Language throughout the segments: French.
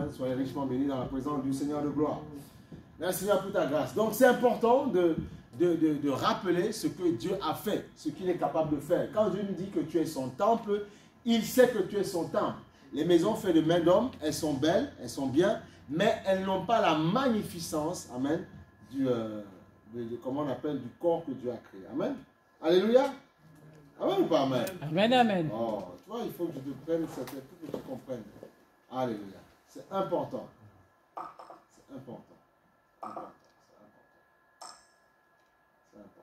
Amen. Soyez richement bénis dans la présence du Seigneur de gloire. Merci Seigneur pour ta grâce. Donc c'est important de rappeler ce que Dieu a fait, ce qu'il est capable de faire. Quand Dieu nous dit que tu es son temple, il sait que tu es son temple. Les maisons faites de main d'homme, elles sont belles, elles sont bien, mais elles n'ont pas la magnificence, amen, comment on appelle, du corps que Dieu a créé. Amen. Alléluia. Amen ou pas amen? Amen, amen. Oh, tu vois, il faut que je te prenne, pour que tu comprennes. Alléluia. C'est important. C'est important. C'est important. C'est important.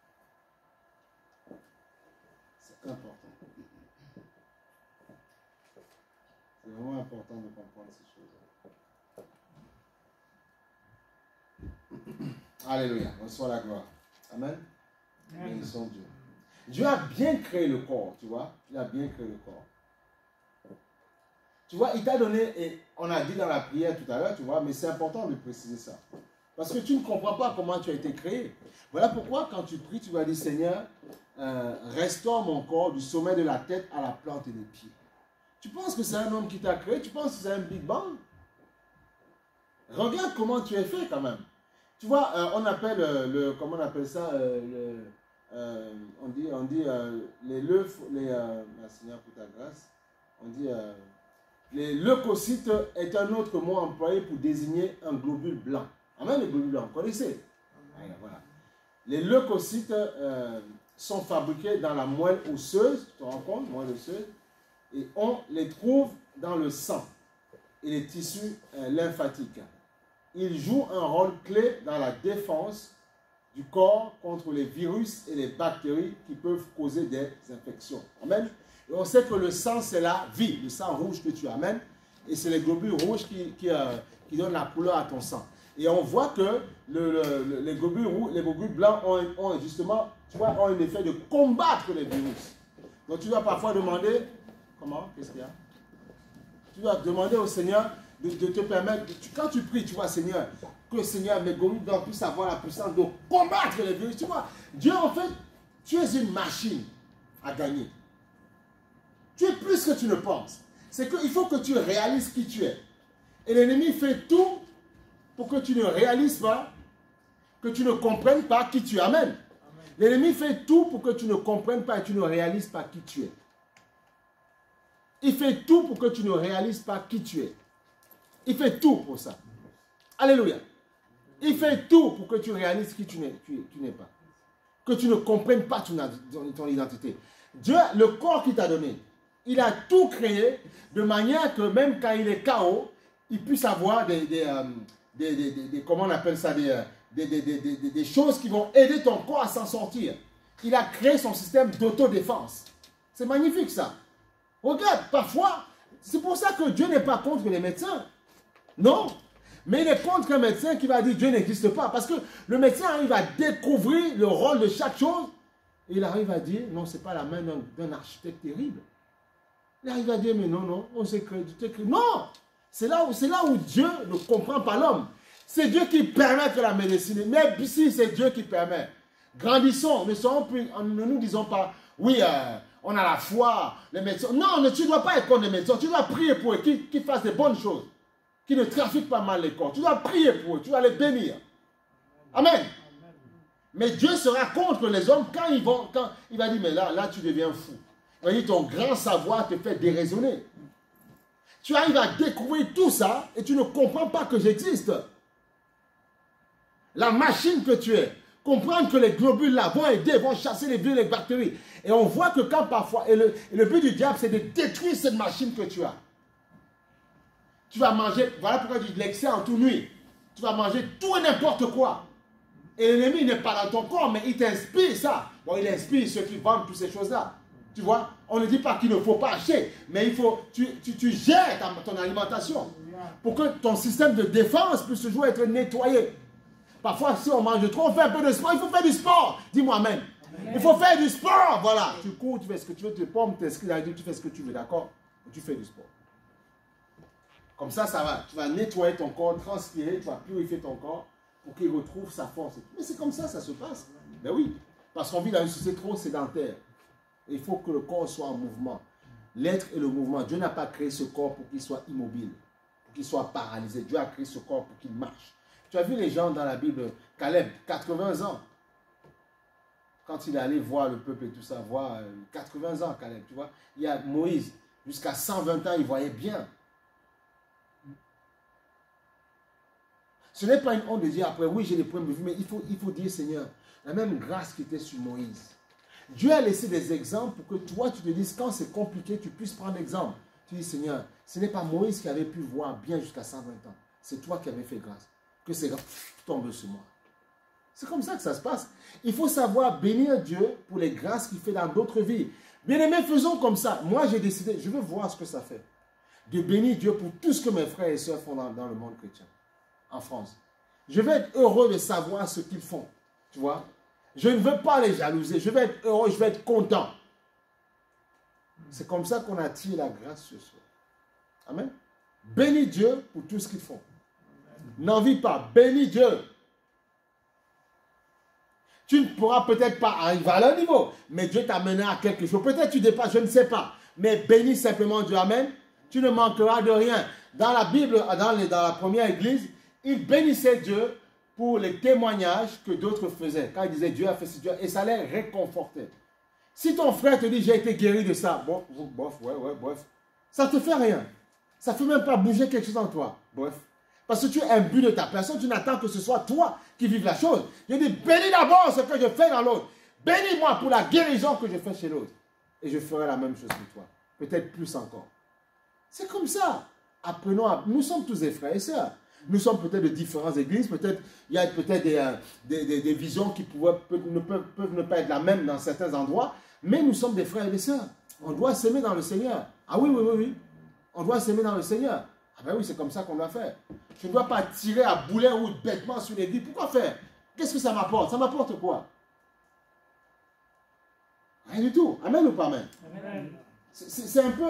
C'est important. C'est vraiment important de comprendre ces choses. Alléluia. Reçois la gloire. Amen. Bénissons Dieu. Dieu a bien créé le corps, tu vois. Il a bien créé le corps. Tu vois, il t'a donné, et on a dit dans la prière tout à l'heure, tu vois, mais c'est important de préciser ça. Parce que tu ne comprends pas comment tu as été créé. Voilà pourquoi quand tu pries, tu vas dire, Seigneur, restaure mon corps du sommet de la tête à la plante des pieds. Tu penses que c'est un homme qui t'a créé? Tu penses que c'est un Big Bang? Regarde comment tu es fait quand même. Tu vois, on appelle comment on appelle ça, on dit les Seigneur pour ta grâce, on dit les leucocytes est un autre mot employé pour désigner un globule blanc. Amen, les globules blancs, vous connaissez? Voilà. Les leucocytes sont fabriqués dans la moelle osseuse, tu te rends compte, moelle osseuse, et on les trouve dans le sang et les tissus lymphatiques. Ils jouent un rôle clé dans la défense du corps contre les virus et les bactéries qui peuvent causer des infections. Amen. Et on sait que le sang, c'est la vie, le sang rouge que tu amènes. Et c'est les globules rouges qui donnent la couleur à ton sang. Et on voit que les globules blancs ont justement, tu vois, ont un effet de combattre les virus. Donc tu dois parfois demander, comment, qu'est-ce qu'il y a? Tu dois demander au Seigneur de te permettre, quand tu pries, tu vois, Seigneur, que Seigneur, mes globules blancs puissent avoir la puissance de combattre les virus. Tu vois, Dieu, en fait, tu es une machine à gagner. Tu es plus que tu ne penses. C'est qu'il faut que tu réalises qui tu es. Et l'ennemi fait tout pour que tu ne réalises pas, que tu ne comprennes pas qui tu es. Amen. L'ennemi fait tout pour que tu ne comprennes pas et tu ne réalises pas qui tu es. Il fait tout pour que tu ne réalises pas qui tu es. Il fait tout pour ça. Alléluia. Il fait tout pour que tu réalises qui tu n'es pas. Que tu ne comprennes pas ton identité. Dieu, le corps qu'il t'a donné, il a tout créé de manière que même quand il est KO, il puisse avoir comment on appelle ça, des choses qui vont aider ton corps à s'en sortir. Il a créé son système d'autodéfense. C'est magnifique ça. Regarde, parfois, c'est pour ça que Dieu n'est pas contre les médecins. Non. Mais il est contre un médecin qui va dire Dieu n'existe pas. Parce que le médecin arrive à découvrir le rôle de chaque chose. Et il arrive à dire, non, ce n'est pas la main d'un architecte terrible. Il arrive à dire, mais non, on s'est créé. Non. C'est là où Dieu ne comprend pas l'homme. C'est Dieu qui permet que la médecine. Mais si c'est Dieu qui permet, grandissons. Ne nous disons pas, oui, on a la foi, les médecins. Non, tu ne dois pas être contre les médecins. Tu dois prier pour eux, qu'ils fassent des bonnes choses. Qui ne trafiquent pas mal les corps. Tu dois prier pour eux, tu dois les bénir. Amen. Mais Dieu sera contre les hommes quand il va dire, mais là tu deviens fou. Il va dire, ton grand savoir te fait déraisonner. Tu arrives à découvrir tout ça et tu ne comprends pas que j'existe. La machine que tu es, comprendre que les globules là vont aider, vont chasser les virus et les bactéries. Et on voit que quand parfois, et le but du diable, c'est de détruire cette machine que tu as. Tu vas manger, voilà pourquoi tu dis l'excès en toute nuit. Tu vas manger tout et n'importe quoi. Et l'ennemi n'est pas dans ton corps, mais il t'inspire ça. Bon, il inspire ceux qui vendent toutes ces choses-là. Tu vois, on ne dit pas qu'il ne faut pas acheter, mais il faut, tu gères ton alimentation pour que ton système de défense puisse toujours être nettoyé. Parfois, si on mange trop, on fait un peu de sport. Il faut faire du sport. Dis-moi amen. Il faut faire du sport. Voilà. Tu cours, tu fais ce que tu veux, tu pommes, tu t'inscris, tu fais ce que tu veux, d'accord? Tu fais du sport. Comme ça, ça va. Tu vas nettoyer ton corps, transpirer, tu vas purifier ton corps pour qu'il retrouve sa force. Mais c'est comme ça se passe. Ben oui. Parce qu'on vit dans une société trop sédentaire. Il faut que le corps soit en mouvement. L'être et le mouvement. Dieu n'a pas créé ce corps pour qu'il soit immobile. pour qu'il soit paralysé. Dieu a créé ce corps pour qu'il marche. Tu as vu les gens dans la Bible, Caleb, 80 ans. Quand il est allé voir le peuple et tout ça, voir 80 ans, Caleb, tu vois. Il y a Moïse, jusqu'à 120 ans, il voyait bien. Ce n'est pas une honte de dire après, oui, j'ai des problèmes de vue, mais il faut dire, Seigneur, la même grâce qui était sur Moïse. Dieu a laissé des exemples pour que toi, tu te dises, quand c'est compliqué, tu puisses prendre l'exemple. Tu dis, Seigneur, ce n'est pas Moïse qui avait pu voir bien jusqu'à 120 ans. C'est toi qui avais fait grâce. Que ces grâces tombent sur moi. C'est comme ça que ça se passe. Il faut savoir bénir Dieu pour les grâces qu'il fait dans d'autres vies. Bien-aimés, faisons comme ça. Moi, j'ai décidé, je veux voir ce que ça fait. De bénir Dieu pour tout ce que mes frères et sœurs font dans le monde chrétien, en France. Je vais être heureux de savoir ce qu'ils font. Tu vois? Je ne veux pas les jalouser. Je vais être heureux, je vais être content. C'est comme ça qu'on attire la grâce ce soir. Amen. Bénis Dieu pour tout ce qu'ils font. N'envie pas. Bénis Dieu. Tu ne pourras peut-être pas arriver à leur niveau, mais Dieu t'a mené à quelque chose. Peut-être tu dépasses, je ne sais pas. Mais bénis simplement Dieu. Amen. Tu ne manqueras de rien. Dans la Bible, dans la première église, ils bénissaient Dieu pour les témoignages que d'autres faisaient. Quand ils disaient Dieu a fait ce Dieu, et ça les réconfortait. Si ton frère te dit j'ai été guéri de ça, bon, bof, bref. Ça ne te fait rien. Ça ne fait même pas bouger quelque chose en toi. Bref. Parce que tu es imbu de ta personne, tu n'attends que ce soit toi qui vive la chose. Je dis, bénis d'abord ce que je fais dans l'autre. Bénis-moi pour la guérison que je fais chez l'autre. Et je ferai la même chose que toi. Peut-être plus encore. C'est comme ça. Apprenons à... Nous sommes tous des frères et sœurs. Nous sommes peut-être de différentes églises. Peut-être il y a peut-être des visions qui peuvent ne pas être la même dans certains endroits. Mais nous sommes des frères et des sœurs. On doit s'aimer dans le Seigneur. Ah oui. On doit s'aimer dans le Seigneur. Ah ben oui, c'est comme ça qu'on doit faire. Je ne dois pas tirer à boulet ou bêtement sur les vies. Pourquoi faire? Qu'est-ce que ça m'apporte? Ça m'apporte quoi? Rien du tout. Amen ou pas amen? Amen. C'est un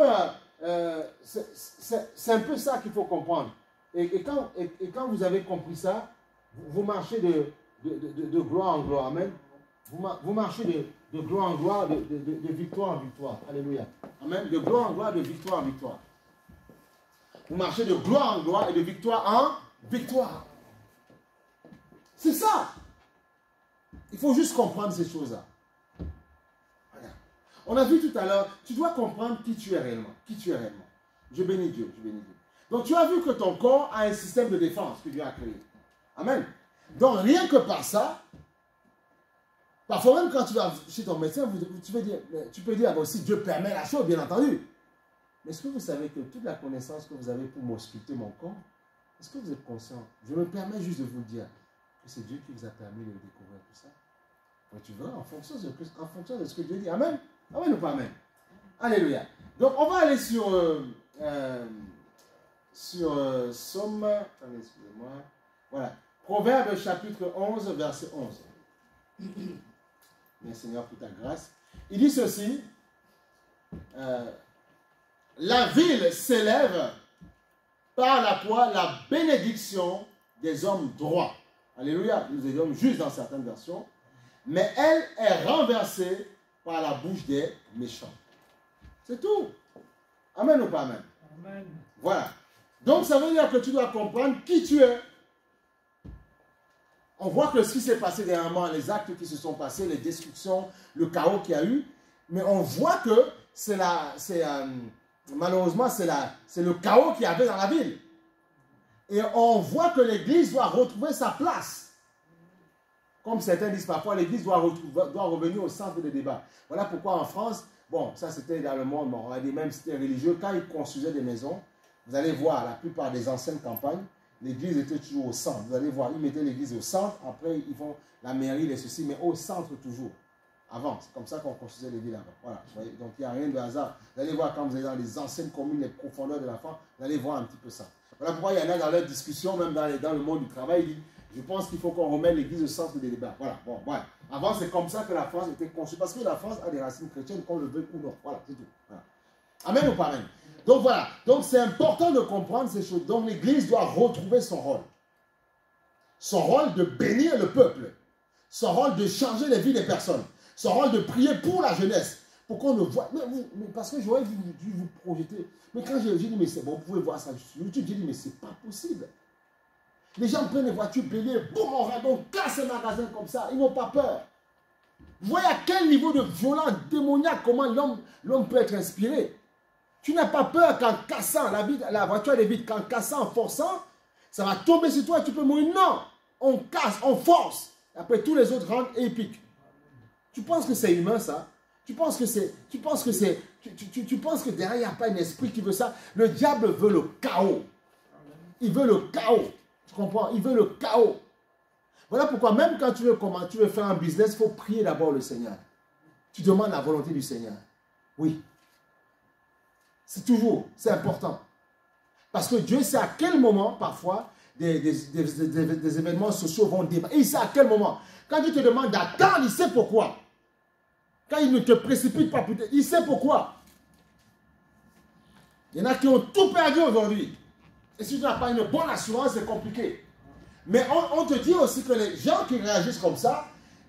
peu ça qu'il faut comprendre. Et quand vous avez compris ça, vous marchez de gloire en gloire. Amen. Vous marchez de gloire en gloire, de victoire en victoire. Alléluia. Amen. De gloire en gloire, de victoire en victoire. Vous marchez de gloire en gloire et de victoire en victoire. C'est ça. Il faut juste comprendre ces choses-là. Regarde. On a vu tout à l'heure, tu dois comprendre qui tu es réellement. Qui tu es réellement. Je bénis Dieu, je bénis Dieu. Donc tu as vu que ton corps a un système de défense que Dieu a créé. Amen. Donc rien que par ça, parfois même quand tu vas chez ton médecin, tu peux dire, bon, si Dieu permet la chose, bien entendu. Mais est-ce que vous savez que toute la connaissance que vous avez pour m'ausculter mon corps, est-ce que vous êtes conscient? Je me permets juste de vous dire que c'est Dieu qui vous a permis de découvrir tout ça. Donc tu verras en fonction de ce que Dieu dit. Amen. Amen ou pas amen? Alléluia. Donc on va aller sur Somme. Attendez, excusez-moi. Voilà. Proverbe chapitre 11, verset 11. Merci Seigneur pour ta grâce. Il dit ceci. La ville s'élève par la bénédiction des hommes droits. Alléluia, des hommes justes dans certaines versions. Mais elle est renversée par la bouche des méchants. C'est tout. Amen ou pas amen? Amen. Voilà. Donc ça veut dire que tu dois comprendre qui tu es. On voit que ce qui s'est passé dernièrement, les actes qui se sont passés, les destructions, le chaos qu'il y a eu. Mais on voit que malheureusement, c'est le chaos qu'il y avait dans la ville. Et on voit que l'Église doit retrouver sa place. Comme certains disent parfois, l'Église doit revenir au centre des débats. Voilà pourquoi en France, bon, ça c'était dans le monde, on va dire même c'était religieux, quand ils construisaient des maisons, vous allez voir, la plupart des anciennes campagnes, l'Église était toujours au centre. Vous allez voir, ils mettaient l'Église au centre, après ils font la mairie, les ceci, mais au centre toujours. Avant, c'est comme ça qu'on construisait les villes avant. Voilà, donc il n'y a rien de hasard. Vous allez voir quand vous allez dans les anciennes communes, les profondeurs de la France, vous allez voir un petit peu ça. Voilà pourquoi il y en a dans leur discussion, même dans le monde du travail, ils disent, je pense qu'il faut qu'on remette l'église au centre des débats. Voilà, bon, voilà. Avant, c'est comme ça que la France était conçue, parce que la France a des racines chrétiennes, qu'on le veut ou non. Voilà, c'est tout. Voilà. Amen ou pas amen? Donc voilà, donc c'est important de comprendre ces choses. Donc l'église doit retrouver son rôle. Son rôle de bénir le peuple. Son rôle de changer les vies des personnes. Son rôle de prier pour la jeunesse, pour qu'on le voit. Mais parce que j'aurais dû vous projeter. Mais quand j'ai dit, mais c'est bon, vous pouvez voir ça sur YouTube, j'ai dit, mais c'est pas possible. Les gens prennent les voitures béliers, boum, on radon, casse un magasin comme ça, ils n'ont pas peur. Vous voyez à quel niveau de violence démoniaque, comment l'homme peut être inspiré. Tu n'as pas peur qu'en cassant, la voiture est vide, qu'en cassant, en forçant, ça va tomber sur toi et tu peux mourir. Non, on casse, on force. Après, tous les autres rentrent et ils piquent. Tu penses que c'est humain, ça? Tu penses que derrière, il n'y a pas un esprit qui veut ça? Le diable veut le chaos. Il veut le chaos. Tu comprends? Il veut le chaos. Voilà pourquoi même quand tu veux faire un business, il faut prier d'abord le Seigneur. Tu demandes la volonté du Seigneur. Oui. C'est important. Parce que Dieu sait à quel moment, parfois, des événements sociaux vont démarrer. Il sait à quel moment. Quand Dieu te demande d'attendre, il sait pourquoi. Quand il ne te précipite pas, il sait pourquoi. Il y en a qui ont tout perdu aujourd'hui. Et si tu n'as pas une bonne assurance, c'est compliqué. Mais on te dit aussi que les gens qui réagissent comme ça,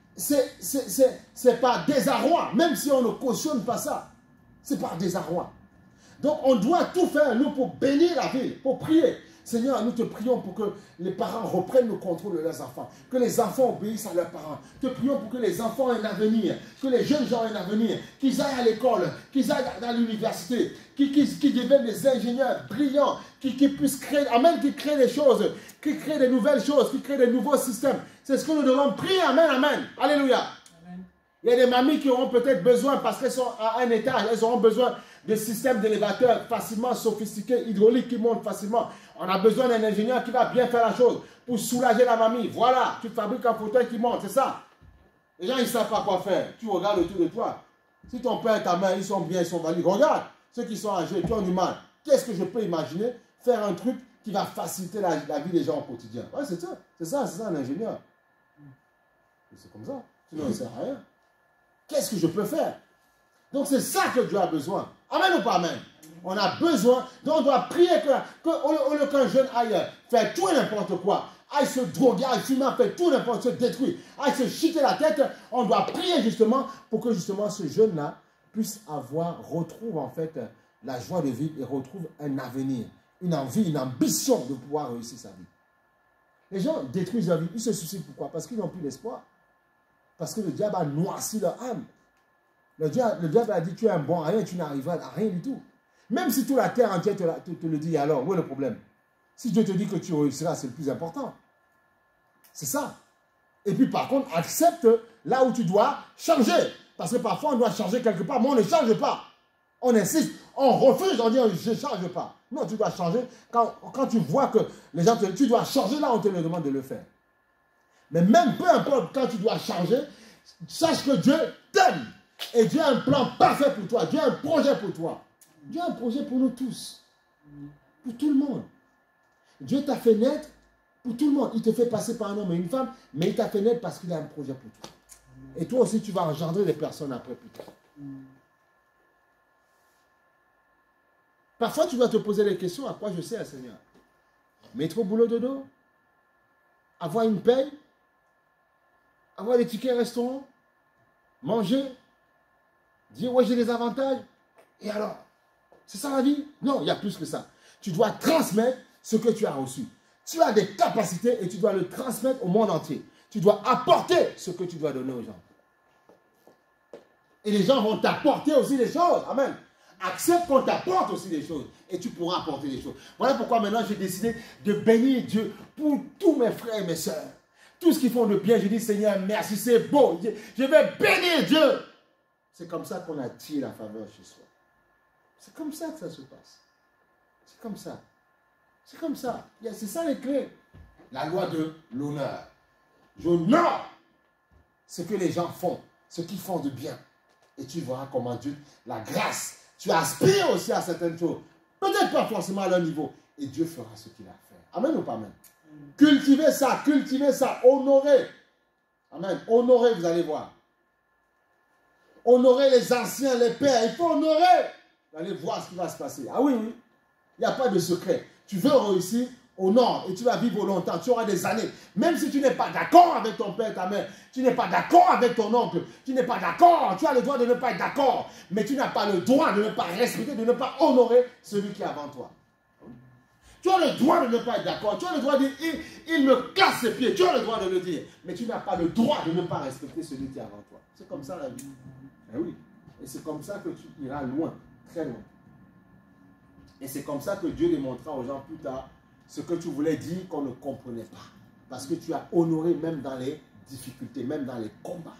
c'est par désarroi. Même si on ne cautionne pas ça, c'est par désarroi. Donc on doit tout faire, nous, pour bénir la ville, pour prier. Seigneur, nous te prions pour que les parents reprennent le contrôle de leurs enfants, que les enfants obéissent à leurs parents. Te prions pour que les enfants aient un avenir, que les jeunes gens aient un avenir, qu'ils aillent à l'école, qu'ils aillent dans l'université, qu'ils deviennent des ingénieurs brillants, qui puissent créer, amen, qui créent des choses, qui créent des nouvelles choses, qui créent des nouveaux systèmes. C'est ce que nous devons prier, amen, amen. Alléluia. Amen. Il y a des mamies qui auront peut-être besoin, parce qu'elles sont à un étage, elles auront besoin de systèmes d'élévateurs facilement sophistiqués, hydrauliques qui montent facilement. On a besoin d'un ingénieur qui va bien faire la chose pour soulager la mamie. Voilà, tu fabriques un fauteuil qui monte, c'est ça. Les gens, ils ne savent pas quoi faire. Tu regardes autour de toi. Si ton père et ta mère, ils sont bien, ils sont valides, regarde ceux qui sont âgés, qui ont du mal. Qu'est-ce que je peux imaginer? Faire un truc qui va faciliter la vie des gens au quotidien. Ouais, c'est ça un ingénieur. C'est comme ça. Sinon, il ne sert à rien. Qu'est-ce que je peux faire? Donc, c'est ça que Dieu a besoin. Amen ou pas amen? On a besoin, donc on doit prier qu'un jeune aille faire tout et n'importe quoi, aille se droguer, aille fumer, faire tout n'importe quoi, se détruire, aille se chiter la tête. On doit prier justement pour que justement ce jeune-là puisse retrouve en fait la joie de vivre et retrouve un avenir, une envie, une ambition de pouvoir réussir sa vie. Les gens détruisent leur vie, ils se suicident pourquoi? Parce qu'ils n'ont plus d'espoir. Parce que le diable a noirci leur âme. Le diable a dit, tu es un bon à rien, tu n'arriveras à rien du tout. Même si toute la terre entière te le dit, alors, où est le problème? Si Dieu te dit que tu réussiras, c'est le plus important. C'est ça. Et puis par contre, accepte là où tu dois changer. Parce que parfois, on doit changer quelque part, mais on ne change pas. On insiste, on refuse, on dit, je ne change pas. Non, tu dois changer. Quand tu vois que les gens tu dois changer, là, on te le demande de le faire. Mais même peu importe quand tu dois changer, sache que Dieu t'aime. Et Dieu a un plan parfait pour toi. Dieu a un projet pour toi. Dieu a un projet pour nous tous. Pour tout le monde. Dieu t'a fait naître pour tout le monde. Il te fait passer par un homme et une femme, mais il t'a fait naître parce qu'il a un projet pour toi. Et toi aussi, tu vas engendrer des personnes après plus tard. Parfois, tu vas te poser des questions. À quoi je sers, Seigneur? Mettre au boulot de dos? Avoir une paye? Avoir des tickets restaurant? Manger? Dire, ouais, j'ai des avantages. Et alors? C'est ça la vie? Non, il y a plus que ça. Tu dois transmettre ce que tu as reçu. Tu as des capacités et tu dois le transmettre au monde entier. Tu dois apporter ce que tu dois donner aux gens. Et les gens vont t'apporter aussi des choses. Amen. Accepte qu'on t'apporte aussi des choses. Et tu pourras apporter des choses. Voilà pourquoi maintenant j'ai décidé de bénir Dieu pour tous mes frères et mes sœurs. Tout ce qu'ils font de bien, je dis Seigneur, merci, c'est beau. Je vais bénir Dieu. C'est comme ça qu'on attire la faveur chez soi. C'est comme ça que ça se passe. C'est comme ça. C'est comme ça. C'est ça les clés. La loi de l'honneur. J'honore ce que les gens font, ce qu'ils font de bien. Et tu verras comment Dieu, la grâce, tu aspires aussi à certaines choses. Peut-être pas forcément à leur niveau. Et Dieu fera ce qu'il a fait. Amen ou pas amen? Cultivez ça, honorez. Amen. Honorez, vous allez voir. Honorez les anciens, les pères. Il faut honorer. Vous allez voir ce qui va se passer. Ah oui, oui. Il n'y a pas de secret. Tu veux réussir, honore et tu vas vivre longtemps, tu auras des années. Même si tu n'es pas d'accord avec ton père et ta mère, tu n'es pas d'accord avec ton oncle, tu n'es pas d'accord, tu as le droit de ne pas être d'accord, mais tu n'as pas le droit de ne pas respecter, de ne pas honorer celui qui est avant toi. Tu as le droit de ne pas être d'accord, tu as le droit de dire, il me casse ses pieds, tu as le droit de le dire, mais tu n'as pas le droit de ne pas respecter celui qui est avant toi. C'est comme ça la vie. Eh oui. Et c'est comme ça que tu iras loin, très loin. Et c'est comme ça que Dieu démontrera aux gens plus tard ce que tu voulais dire qu'on ne comprenait pas. Parce que tu as honoré même dans les difficultés, même dans les combats.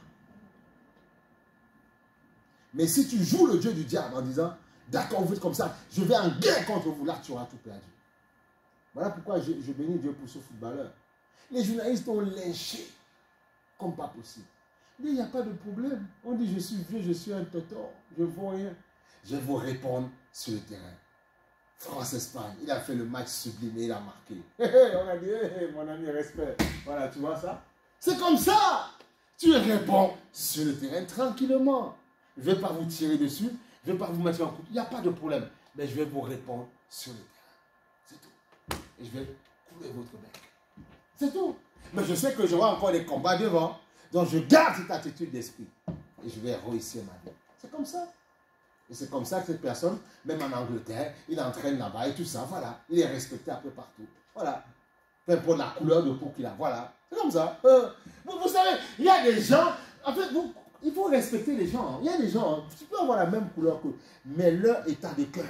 Mais si tu joues le jeu du diable en disant, d'accord, vous êtes comme ça, je vais en guerre contre vous, là tu auras tout perdu. Voilà pourquoi je bénis Dieu pour ce footballeur. Les journalistes ont lynché comme pas possible. Mais il n'y a pas de problème. On dit, je suis vieux, je suis un totor, je ne vaux rien. Je vais vous répondre sur le terrain. France-Espagne, il a fait le match sublime et il a marqué. On a dit, mon ami, respect. Voilà, tu vois ça? C'est comme ça. Tu réponds sur le terrain tranquillement. Je ne vais pas vous tirer dessus, je ne vais pas vous mettre en coup. Il n'y a pas de problème. Mais je vais vous répondre sur le terrain. C'est tout. Et je vais couler votre bec. C'est tout. Mais je sais que j'aurai encore des combats devant. Donc je garde cette attitude d'esprit. Et je vais réussir ma vie. C'est comme ça. Et c'est comme ça que cette personne, même en Angleterre, il entraîne là-bas et tout ça, voilà. Il est respecté un peu partout. Voilà. Peu importe la couleur de peau qu'il a, voilà. C'est comme ça. Vous savez, il y a des gens, en fait, il faut respecter les gens. Il y a des gens, tu peux avoir la même couleur que, mais leur état de cœur